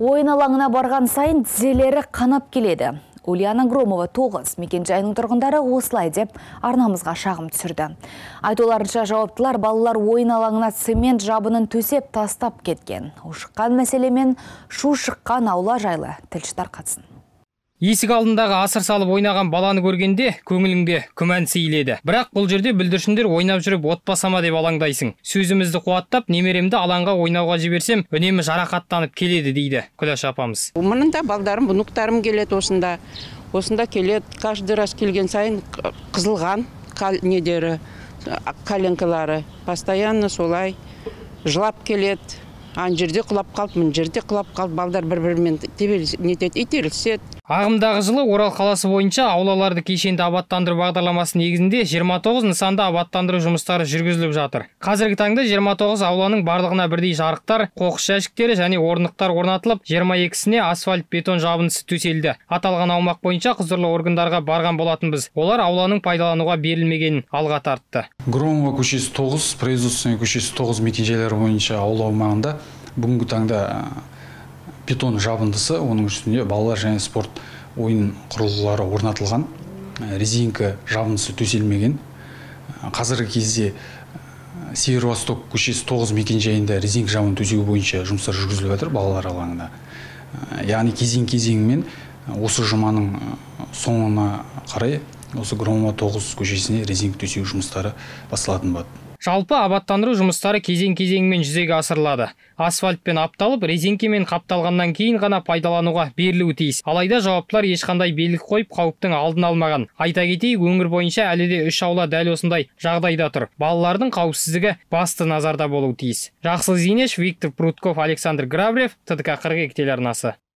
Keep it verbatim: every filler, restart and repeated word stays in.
Ойын алаңына барған сайын тізелері қанап келеді. Ульяна Громова тоғыз мекен жайының тұрғындары осылай деп арнамызға шағым түсірді. Айтуларынша жауаптылар балалар ойын алаңына цемент жабынын төсеп тастап кеткен. Ушыққан мәселемен шу шыққан аула жайлы тілші тарқатсын. Есік алдындағы асыр салып ойнаған баланы көргенде көңіліңде күмән сейіледі. Бірақ бұл жерде бүлдіршіндер ойнап жүріп отпасама деп алаңдайсың. Сөзімізді қуаттап, немеремді алаңға ойнауға жіберсем, үнемі жарақаттанып келеді дейді Күләш апамыз. Мұнында балдарым, бұнықтарым келеді осында. Осында келеді, каждый раз келген сайын қызылған недері, коленкалары. Постоянно солай жылап келеді. Ан жерде құлап қалып, мын жерде құлап қалып, балдар бір-бірімен итерілседі. Ағымдағы жылы Орал қаласы бойынша аулаларды кешенді абаттандыру бағдарламасы негізінде жиырма тоғыз нысанда абаттандыру жұмыстары жүргізіліп жатыр. Қазіргі таңда жиырма тоғыз ауланың барлығына бірдей жарықтар, қоқыс жәшіктері және орындықтар орнатылып, жиырма екісіне асфальт бетон жабындысы төселді. Аталған аумақ бойынша құзырлы органдарға барған болатынбыз. Олар ауланың пайдалануға берілмегенін алға тартты. Громова көшесі тоғыз, Производственный көшесі тоғыз мекен-жайлары бойынша аула аумағында бүгінгі таңда бетон жабындысы, оның үстінде балалар және спорт ойын құрылғылары орнатылған, резинка жабындысы төселмеген. Қазіргі кезде Северо-Восток көшесі тоғыз мекен-жайында резинка жабын төсеу бойынша жұмыстар жүргізіліп жатыр балалар алаңында. Яғни кезең-кезеңмен осы жұманың соңына қарай осы Громова тоғыз көшесіне резинка төсеу жұмыстары басталатын болады. Жалпы абаттандыру жұмыстары кезең-кезеңмен жүзеге асырылады. Асфальтпен апталып, резинкемен қапталғаннан кейін ғана пайдалануға берілуі тиіс. Алайда жауаптылар ешқандай белгі қойып, қауіптің алдын алмаған. Айта кетейік, өңір бойынша әлі де үш аула дәл осындай жағдайда тұр. Балалардың қауіпсіздігі басты назарда болуы тиіс. Жақсылық Зейнеш, Виктор Прутков, Александр Грабрев, Т Д К қырық екі телеарнасы.